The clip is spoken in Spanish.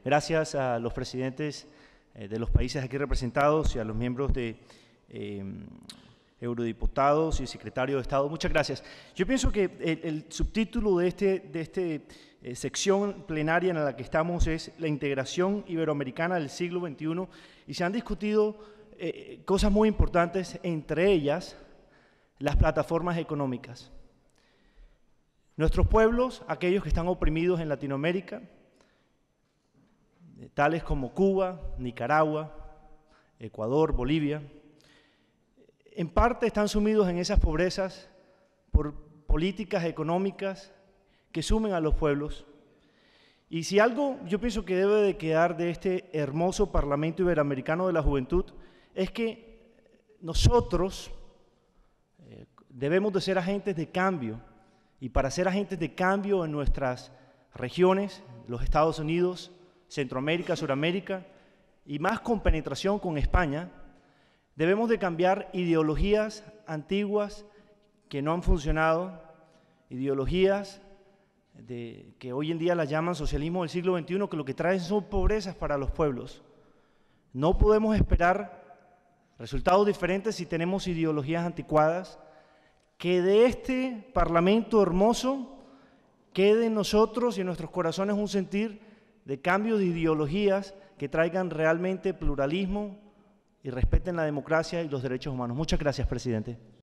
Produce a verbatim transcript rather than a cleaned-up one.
Gracias a los presidentes eh, de los países aquí representados y a los miembros de eh, eurodiputados y secretario de Estado. Muchas gracias. Yo pienso que el, el subtítulo de esta de este, eh, sección plenaria en la que estamos es la integración iberoamericana del siglo veintiuno, y se han discutido eh, cosas muy importantes, entre ellas las plataformas económicas. Nuestros pueblos, aquellos que están oprimidos en Latinoamérica, tales como Cuba, Nicaragua, Ecuador, Bolivia, en parte están sumidos en esas pobrezas por políticas económicas que sumen a los pueblos. Y si algo yo pienso que debe de quedar de este hermoso Parlamento Iberoamericano de la Juventud, es que nosotros eh, debemos de ser agentes de cambio, y para ser agentes de cambio en nuestras regiones, los Estados Unidos, Centroamérica, Suramérica, y más con penetración con España, debemos de cambiar ideologías antiguas que no han funcionado, ideologías de, que hoy en día las llaman socialismo del siglo veintiuno, que lo que traen son pobrezas para los pueblos. No podemos esperar resultados diferentes si tenemos ideologías anticuadas. Que de este Parlamento hermoso quede en nosotros y en nuestros corazones un sentir de cambio de ideologías que traigan realmente pluralismo y respeten la democracia y los derechos humanos. Muchas gracias, presidente.